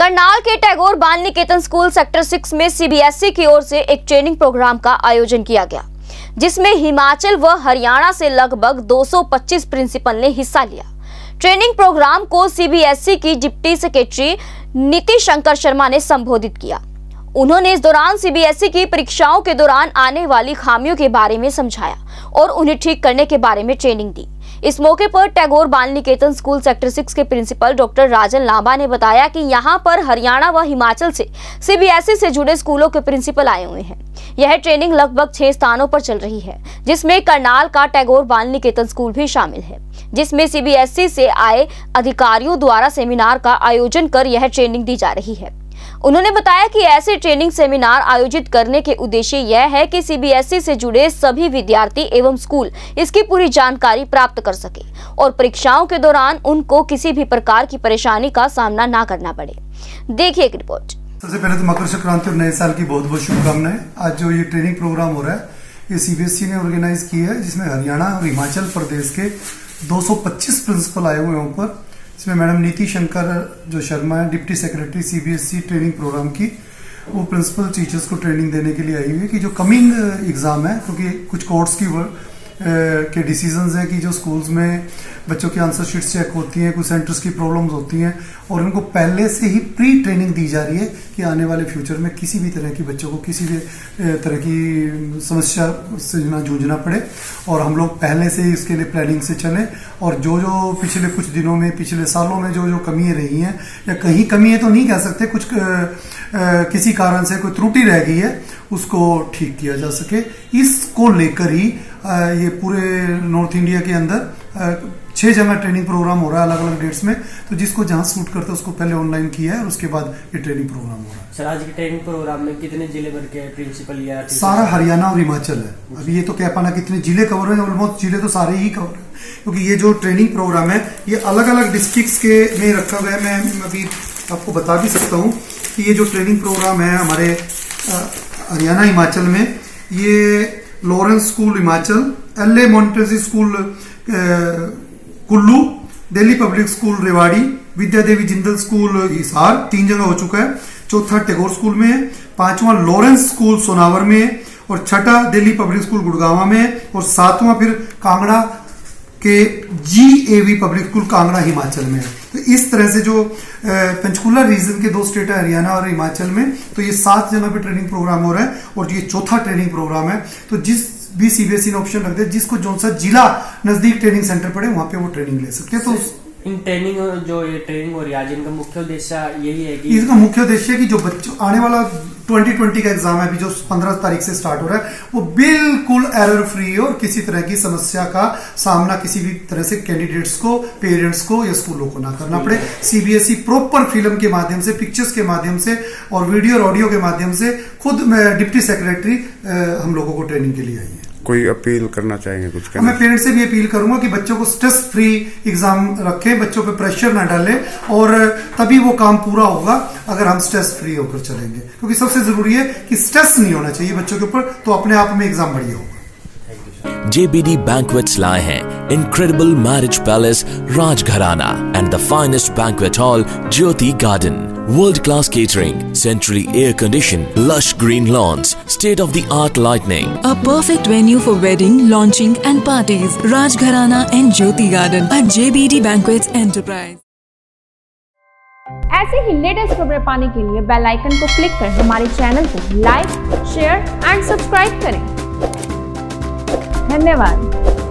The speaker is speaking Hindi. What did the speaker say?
करनाल के टैगोर बाल निकेतन स्कूल सेक्टर 6 में सीबीएसई की ओर से एक ट्रेनिंग प्रोग्राम का आयोजन किया गया, जिसमें हिमाचल व हरियाणा से लगभग 225 प्रिंसिपल ने हिस्सा लिया। ट्रेनिंग प्रोग्राम को सीबीएसई की डिप्टी सेक्रेटरी नीति शंकर शर्मा ने संबोधित किया। उन्होंने इस दौरान सीबीएसई की परीक्षाओं के दौरान आने वाली खामियों के बारे में समझाया और उन्हें ठीक करने के बारे में ट्रेनिंग दी। इस मौके पर टैगोर बाल निकेतन स्कूल सेक्टर 6 के प्रिंसिपल डॉक्टर राजन लांबा ने बताया कि यहां पर हरियाणा व हिमाचल से सीबीएसई से जुड़े स्कूलों के प्रिंसिपल आए हुए हैं। यह ट्रेनिंग लगभग 6 स्थानों पर चल रही है, जिसमें करनाल का टैगोर बाल निकेतन स्कूल भी शामिल है, जिसमें सीबीएसई से आए अधिकारियों द्वारा सेमिनार का आयोजन कर यह ट्रेनिंग दी जा रही है। उन्होंने बताया कि ऐसे ट्रेनिंग सेमिनार आयोजित करने के उद्देश्य यह है कि सीबीएसई से जुड़े सभी विद्यार्थी एवं स्कूल इसकी पूरी जानकारी प्राप्त कर सके और परीक्षाओं के दौरान उनको किसी भी प्रकार की परेशानी का सामना ना करना पड़े। देखिए एक रिपोर्ट। सबसे पहले तो मकर संक्रांति और नए साल की बहुत बहुत शुभकामनाएं। आज जो ये ट्रेनिंग प्रोग्राम हो रहा है ये सीबीएसई ने ऑर्गेनाइज किया है, जिसमें हरियाणा और हिमाचल प्रदेश के 225 प्रिंसिपल आए हुए हैं ऊपर। इसमें मैडम नीति शंकर जो शर्मा है, deputy secretary CBSE training program की, वो प्रिंसिपल टीचर्स को ट्रेनिंग देने के लिए आई हुई है कि जो कमिंग एग्जाम है, क्योंकि कुछ कोर्ट्स के डिसीजंस हैं कि जो स्कूल्स में बच्चों की आंसर शीट्स चेक होती हैं, कुछ सेंटर्स की प्रॉब्लम्स होती हैं और उनको पहले से ही प्री ट्रेनिंग दी जा रही है कि आने वाले फ्यूचर में किसी भी तरह की बच्चों को किसी भी तरह की समस्या से ना जूझना पड़े और हम लोग पहले से ही इसके लिए प्लानिंग से चलें। और जो जो पिछले कुछ दिनों में, पिछले सालों में जो जो कमियां रही हैं या कहीं कमी है तो नहीं कह सकते, कुछ किसी कारण से कोई त्रुटि रह गई है, उसको ठीक किया जा सके। इसको लेकर ही ये पूरे नॉर्थ इंडिया के अंदर 6 जगह ट्रेनिंग प्रोग्राम हो रहा है अलग अलग डेट्स में। तो जिसको जहां सूट करता है उसको पहले ऑनलाइन किया है और उसके बाद ये ट्रेनिंग प्रोग्राम हो रहा है। सर, आज के ट्रेनिंग प्रोग्राम में कितने जिले भर के प्रिंसिपल या सारा हरियाणा और हिमाचल है। अभी ये तो कह पाना कितने जिले कवर है, ऑलमोस्ट जिले तो सारे ही कवर है, क्योंकि ये जो ट्रेनिंग प्रोग्राम है ये अलग अलग डिस्ट्रिक्ट्स के में रखा गया है। मैं अभी आपको बता भी सकता हूँ कि ये जो ट्रेनिंग प्रोग्राम है हमारे हरियाणा हिमाचल में, ये Lawrence school Himachal, L A. Montessori school Kullu, Delhi public school Rewari, Vidya Devi Jindal school Hisar 3 जगह हो चुका है। चौथा टैगोर स्कूल में है, 5वां लॉरेंस स्कूल सोनावर में है और 6ठा दिल्ली पब्लिक स्कूल गुड़गांव में है और 7वां फिर कांगड़ा के GAV public school Kangra Himachal में है। तो इस तरह से जो पंचकुला रीजन के 2 स्टेट है हरियाणा और हिमाचल में, तो ये 7 जगह पे ट्रेनिंग प्रोग्राम हो रहा है और ये चौथा ट्रेनिंग प्रोग्राम है। तो जिस भी सीबीएसई ने ऑप्शन रख दिया, जिसको जो सा जिला नजदीक ट्रेनिंग सेंटर पड़े वहां पे वो ट्रेनिंग ले सकते हैं। तो इन ट्रेनिंग जो ये ट्रेनिंग हो रही है आज, इनका मुख्य उद्देश्य यही है कि इसका मुख्य उद्देश्य है कि जो बच्चों आने वाला 2020 का एग्जाम है अभी जो 15 तारीख से स्टार्ट हो रहा है, वो बिल्कुल एरर फ्री और किसी तरह की समस्या का सामना किसी भी तरह से कैंडिडेट्स को, पेरेंट्स को या स्कूलों को ना करना पड़े। सीबीएसई प्रॉपर फिल्म के माध्यम से, पिक्चर्स के माध्यम से और वीडियो और ऑडियो के माध्यम से खुद डिप्टी सेक्रेटरी हम लोगों को ट्रेनिंग के लिए आई है। कोई अपील करना चाहेंगे कुछ? मैं पेरेंट्स से भी अपील करूंगा कि बच्चों को स्ट्रेस फ्री एग्जाम रखें, बच्चों पे प्रेशर ना डालें और तभी वो काम पूरा होगा अगर हम स्ट्रेस फ्री होकर चलेंगे, क्योंकि सबसे जरूरी है कि स्ट्रेस नहीं होना चाहिए बच्चों के ऊपर, तो अपने आप में एग्जाम बढ़िया होगा। JBD Banquets लाए हैं Incredible Marriage Palace Rajgharana and the finest banquet hall Jyoti Garden. World-class catering, centrally air-conditioned, lush green lawns, state-of-the-art lighting. A perfect venue for wedding, launching and parties. Rajgharana and Jyoti Garden at JBD Banquets Enterprise. ऐसे ही लेटेस्ट खबरें पाने के लिए बेल आइकन को क्लिक कर हमारे चैनल को लाइक, शेयर एंड सब्सक्राइब करें। धन्यवाद।